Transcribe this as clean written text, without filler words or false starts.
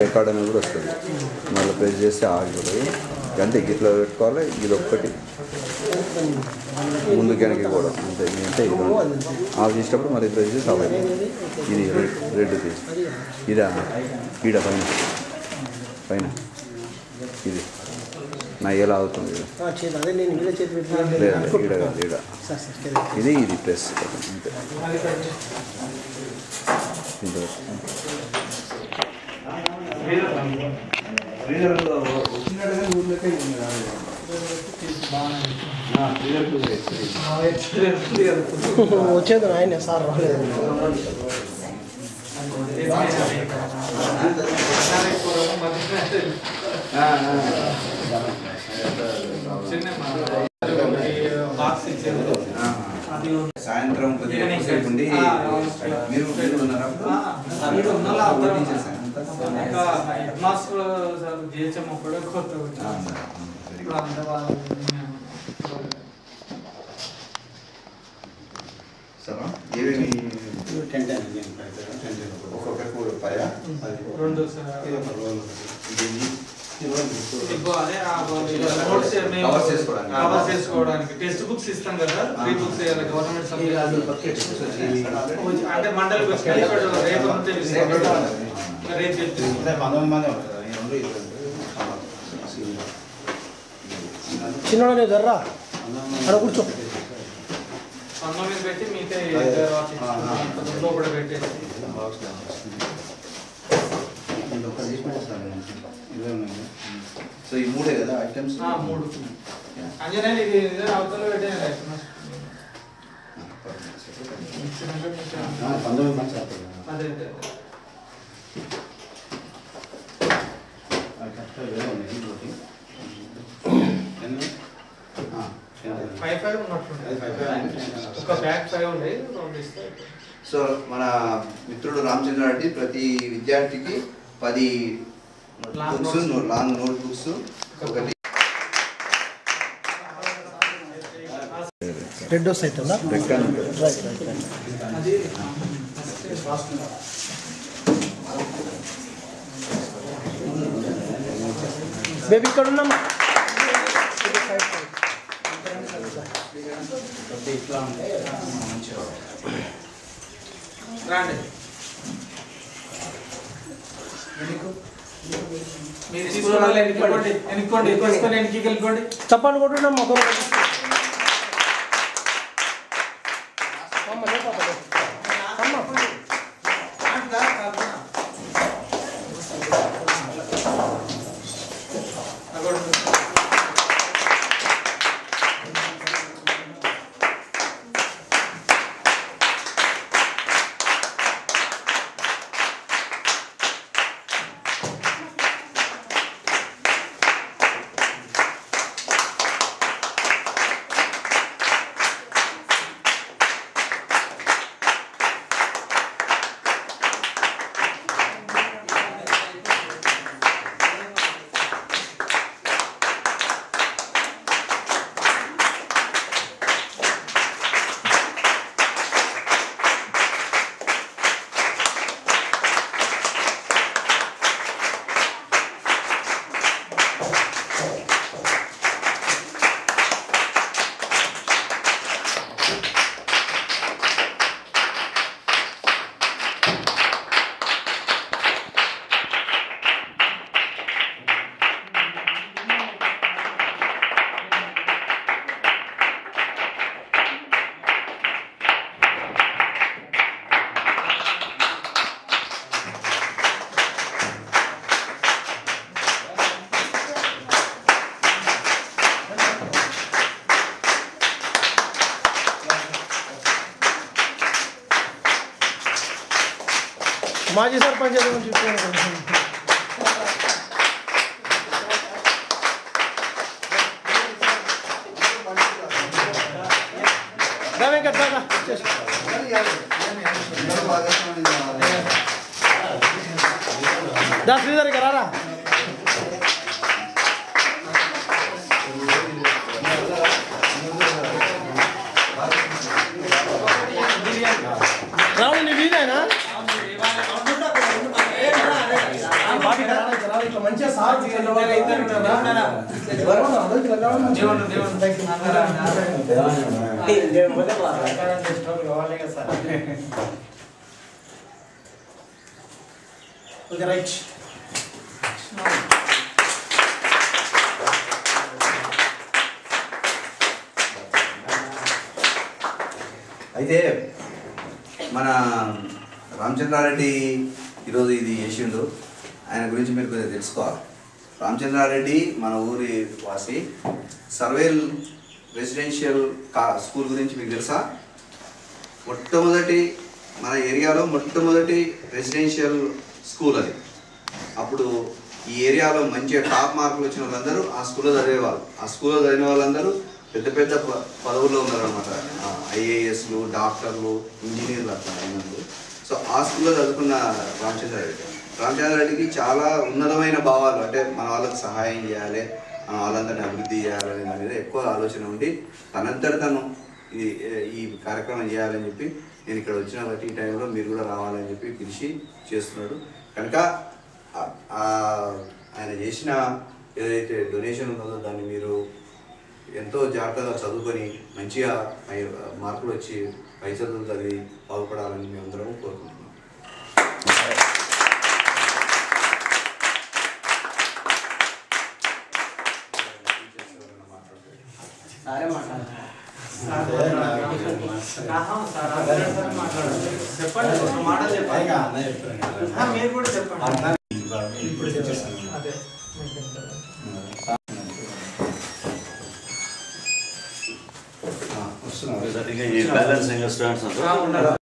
Record అనేది కూడా వస్తుంది. మళ్ళీ ప్రెస్ చేస్తే ఆగిపోతుంది. అంటే ఇట్లా పెట్టుకోవాలి. ఇది ఒక్కటి ముందుకు వెనక్కి కూడా అంతే. అంటే ఇది ఆఫ్ చేసేటప్పుడు మరి ప్రెస్ చేసి ఆఫ్ అయిపోతుంది. ఇది రెడ్ది ఇదా ఈడ పైన ఇది నా ఎలా అవుతుంది ఈడ కాదు ఈడ ఇది ప్రెస్ అంతే. వచ్చేది ఆయన సార్ రాలేదు. సాయంత్రం కొద్దిగా ఉండి మీరు ఏమేమి ఒక్కొక్కరికి రూపాయ చేసుకోవడానికి టెక్స్ట్ బుక్స్ ఇస్తాం కదా, ఫ్రీ బుక్స్ గవర్నమెంట్ అంటే మండలి చిన్న జర్రా అక్కడ కూర్చో 19 పెట్టి మీతో లోపల పెట్టేసి సో ఈ మూడే కదా ఐటమ్స్. మూడు అంజనేయులు ఇది అవతల పెట్టేది. 19 మంత్స్ అదే సో మన మిత్రుడు రామచంద్ర రెడ్డి ప్రతి విద్యార్థికి 10 బుక్స్, లాంగ్ నోట్ బుక్స్ ఒకటి రెడ్ డోస్ అవుతుందా? బేబీ ఇక్కడ ఉన్నామా? రండి మీరు తీసుకోవాలి. ఎన్నుకోండి తీసుకొని ఎన్నికి వెళ్ళిపోండి. చప్పని కొట్టున్నాం ఒక మాజీ సర్పంచ్ दा श्रीधर करा रहा राहुल ने भी है ना बाकी ఇట్లా మంచిగా సార్ ఓకే రైట్. అయితే మన రామచంద్రారెడ్డి ఈరోజు ఇది చేసిండు, ఆయన గురించి మీరు కొంచెం తెలుసుకోవాలి. రామచంద్రారెడ్డి మన ఊరి వాసి. సర్వేల్ రెసిడెన్షియల్ స్కూల్ గురించి మీకు తెలుసా? మొట్టమొదటి మన ఏరియాలో మొట్టమొదటి రెసిడెన్షియల్ స్కూల్ అది. అప్పుడు ఈ ఏరియాలో మంచిగా టాప్ మార్కులు వచ్చిన వాళ్ళందరూ ఆ స్కూల్లో చదివేవాళ్ళు. ఆ స్కూల్లో చదివిన వాళ్ళందరూ పెద్ద పెద్ద పదవుల్లో ఉన్నారనమాట. ఐఏఎస్లు, డాక్టర్లు, ఇంజనీర్లు అట్లా అయినందుకు. సో ఆ స్కూల్లో చదువుకున్న రామచంద్రారెడ్డికి చాలా ఉన్నతమైన భావాలు, అంటే మన వాళ్ళకి సహాయం చేయాలి, మన వాళ్ళందరినీ అభివృద్ధి చేయాలనే దాని మీద ఎక్కువ ఆలోచన ఉండి తనంతట తను ఈ కార్యక్రమం చేయాలని చెప్పి నేను ఇక్కడ వచ్చిన బట్టి ఈ టైంలో మీరు కూడా రావాలని చెప్పి పిలిచి చేస్తున్నాడు. కనుక ఆయన చేసిన ఏదైతే డొనేషన్ ఉన్నదో దాన్ని మీరు ఎంతో జాగ్రత్తగా చదువుకొని మంచిగా మార్కులు వచ్చి పై చదువులు చదివి బాగుపడాలని మేము అందరం కోరుకుంటున్నాం. Balancing students